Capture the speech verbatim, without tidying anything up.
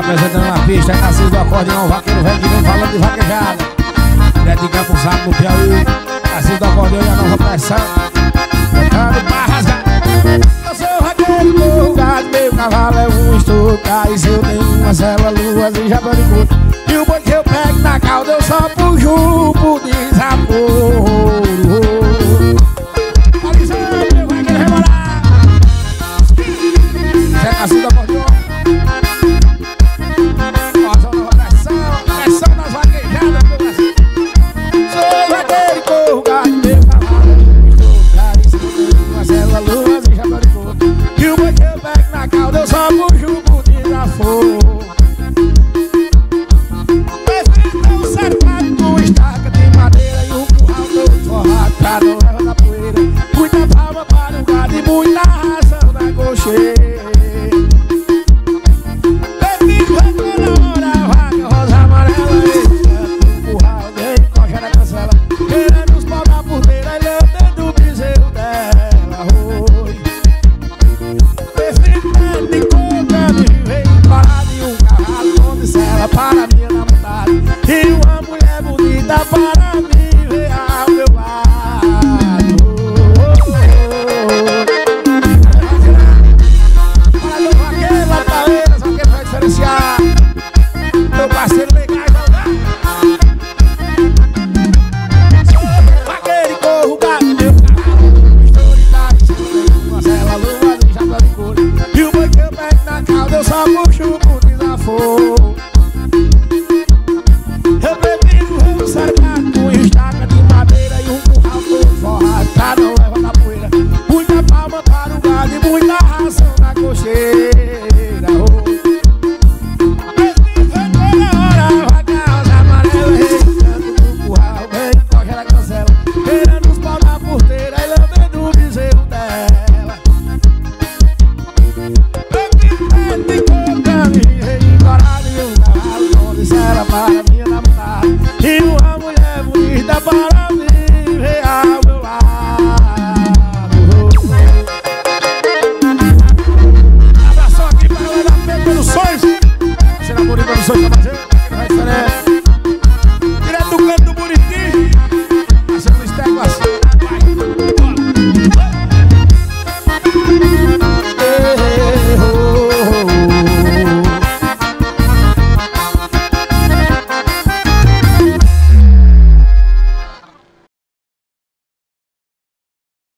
Apresentando na pista, é Narciso do acordeão, vaqueiro velho que vem falando de vaquejada. Direto de Campo Saco, no Piauí. Narciso do acordeão e a nova pressão. Tocando pra rasgar. Eu sou vaqueiro, corro gado, meu cavalo é um estocar. E se eu tenho uma cela, luas e já tô de curto. E o boi que eu pego na cauda, eu só puxo por desaforo. Olha isso aí, meu vaqueiro rebolar. Zé Narciso do acordeão. Eu só puxo por desaforo. Prefiro um cercado com estaca de madeira e um curral todo forrado pra não levar na poeira. Muita palma para o gado e muita ração na cocheira. Prefiro recolher na hora a vaca rosa amarela e um curral bem coxa na cancela, querendo os pau da porteira e lambendo o bezerro dela. Oi. Prefiro de conta de viver parado e um cavalo onde cela para minha namorada e uma mulher bonita para me ver ao meu lado. Para meu vaqueiro, lá pra eles, vaqueiro vai diferenciar. Meu parceiro legal, sou vaqueiro e corro gado, meu cavalo historidade, uma cela lua e já tô de couro. E o boi que eu pego na cauda, eu só puxo por desaforo. Eu prefiro um cercado com estaca de madeira e um curral todo forrado pra não levar na poeira. Muita palma para o gado e muita ração na cocheira.